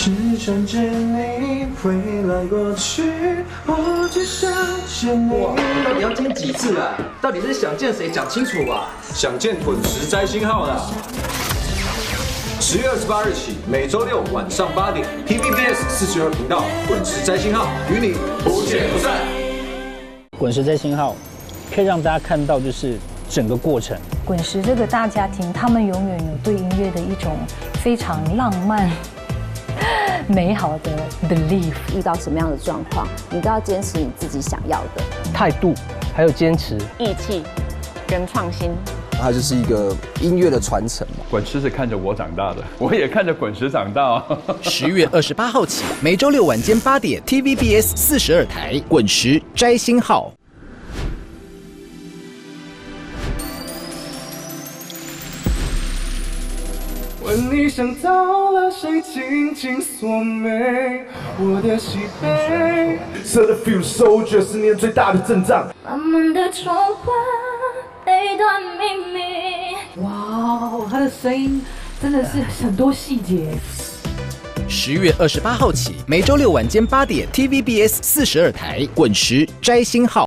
只想见你，未来过去，我只想见你。 哇，到底要见几次啊？到底是想见谁？讲清楚啊！ 想见滚石摘星号啦！10月28日起，每周六晚上8点 ，TVBS 42频道滚石摘星号与你不见不散。 滚石摘星号可以让大家看到就是整个过程。 滚石这个大家庭，他们永远有对音乐的一种非常浪漫、美好的 belief。 遇到什么样的状况，你都要坚持你自己想要的态度，还有坚持、 义气跟创新。 它就是一个音乐的传承嘛。 滚石是看着我长大的，我也看着滚石长大。 10月28号起，每周六晚间8点 ，TVBS 42台滚石摘星号。 问你想到了谁，紧紧锁眉我的喜悲。 Set a few soldiers， 10年最大的阵仗。 慢慢的重温那段秘密。 哇哦，他的声音真的是很多细节。 10月28号起，每周六晚间8点，TVBS 42台滚石摘星号。